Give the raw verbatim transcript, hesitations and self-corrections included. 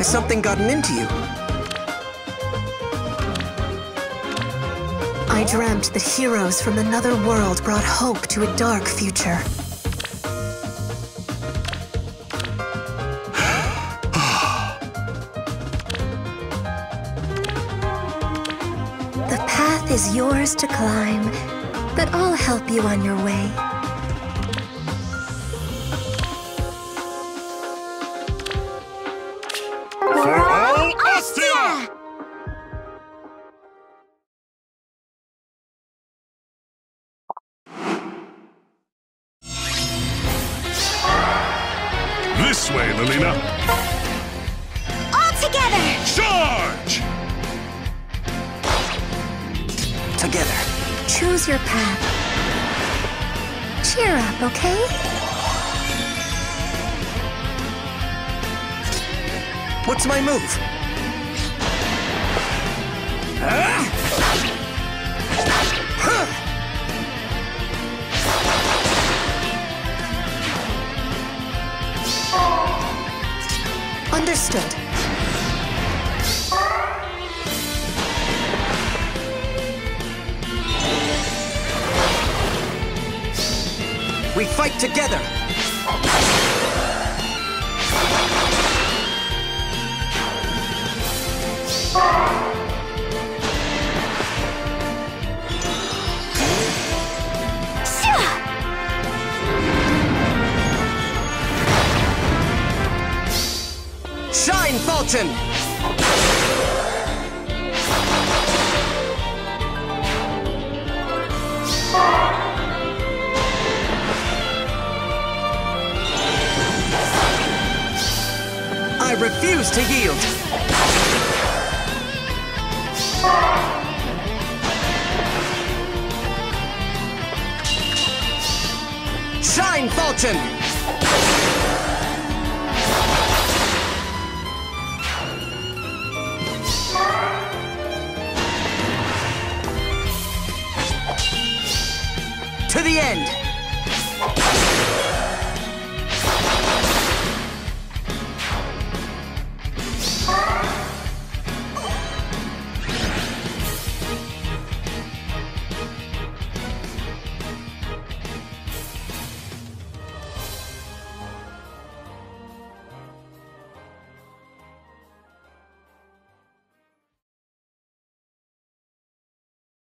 Has something gotten into you? I dreamt that heroes from another world brought hope to a dark future. The path is yours to climb, but I'll help you on your way. This way, Lelina! All together! Charge! Together. Choose your path. Cheer up, okay? What's my move? Ah! Huh! Understood. We fight together! Shine, Fulton! I refuse to yield! Shine, Fulton! To the end!